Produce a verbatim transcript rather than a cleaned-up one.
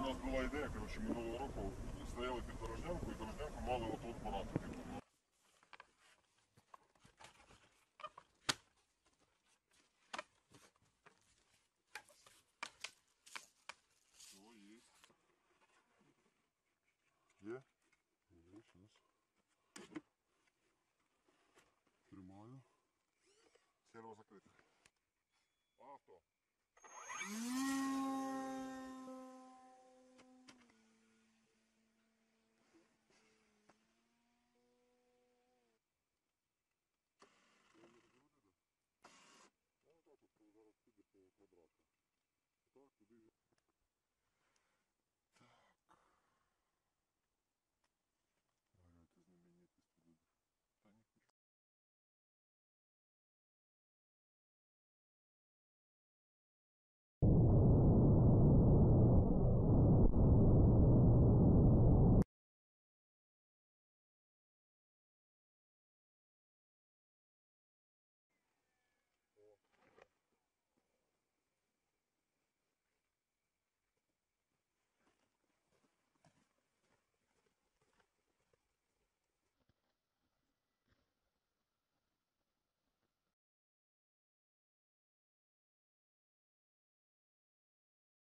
нас була ідея, коротше, минулого року стояли під дорожнянку і дорожнянку мали отут брати. Типу. О, є. Є? Є, щас. Тримаю. Серво закрите. Авто. Ну так от зараз піде по квадрату. Так, туди.